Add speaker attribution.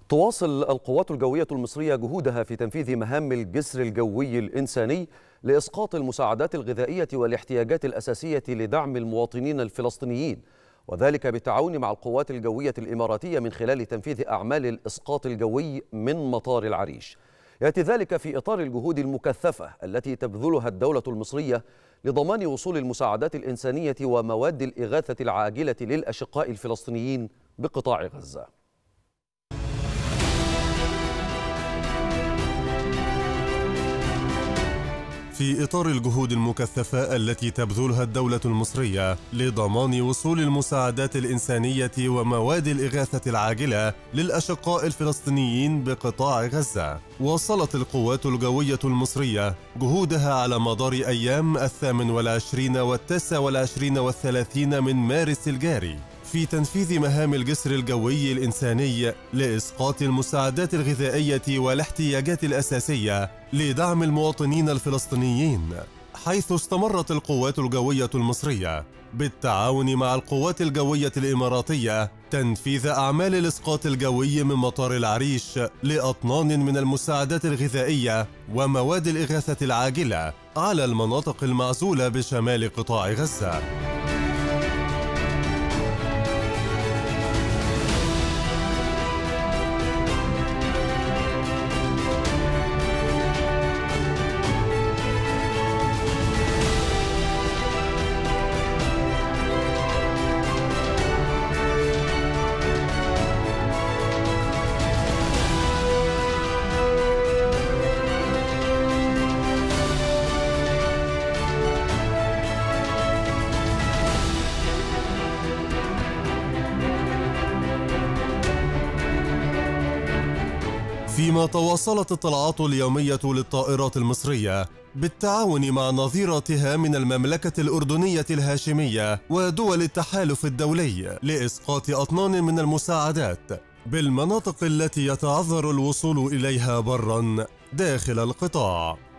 Speaker 1: تواصل القوات الجوية المصرية جهودها في تنفيذ مهام الجسر الجوي الإنساني لإسقاط المساعدات الغذائية والاحتياجات الأساسية لدعم المواطنين الفلسطينيين، وذلك بالتعاون مع القوات الجوية الإماراتية من خلال تنفيذ أعمال الإسقاط الجوي من مطار العريش. يأتي ذلك في إطار الجهود المكثفة التي تبذلها الدولة المصرية لضمان وصول المساعدات الإنسانية ومواد الإغاثة العاجلة للأشقاء الفلسطينيين بقطاع غزة.
Speaker 2: في إطار الجهود المكثفة التي تبذلها الدولة المصرية لضمان وصول المساعدات الإنسانية ومواد الإغاثة العاجلة للأشقاء الفلسطينيين بقطاع غزة، واصلت القوات الجوية المصرية جهودها على مدار أيام 28 و29 و30 من مارس الجاري في تنفيذ مهام الجسر الجوي الإنساني لإسقاط المساعدات الغذائية والاحتياجات الأساسية لدعم المواطنين الفلسطينيين، حيث استمرت القوات الجوية المصرية بالتعاون مع القوات الجوية الإماراتية تنفيذ أعمال الإسقاط الجوي من مطار العريش لأطنان من المساعدات الغذائية ومواد الإغاثة العاجلة على المناطق المعزولة بشمال قطاع غزة. فيما تواصلت الطلعات اليومية للطائرات المصرية بالتعاون مع نظيرتها من المملكة الأردنية الهاشمية ودول التحالف الدولي لإسقاط أطنان من المساعدات بالمناطق التي يتعذر الوصول إليها برا داخل القطاع.